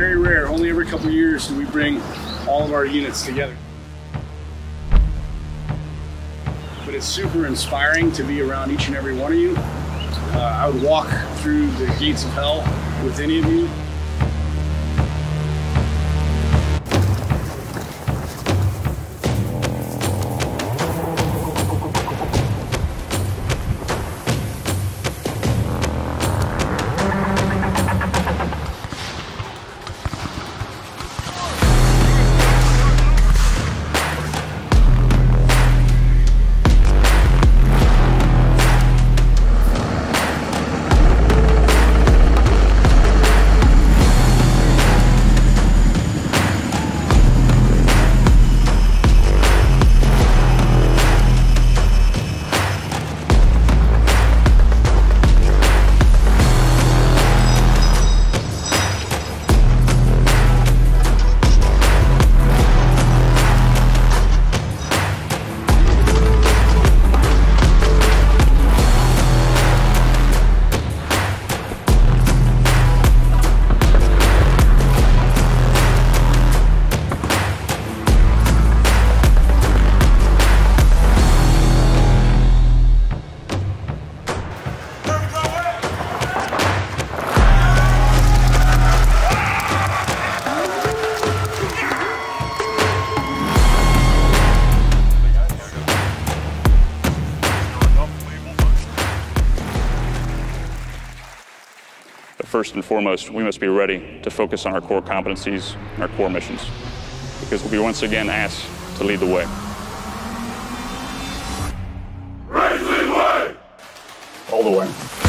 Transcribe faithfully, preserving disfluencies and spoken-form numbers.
very rare. Only every couple of years do we bring all of our units together. But it's super inspiring to be around each and every one of you. Uh, I would walk through the gates of hell with any of you. First and foremost, we must be ready to focus on our core competencies and our core missions, because we'll be once again asked to lead the way. Raise the way! All the way.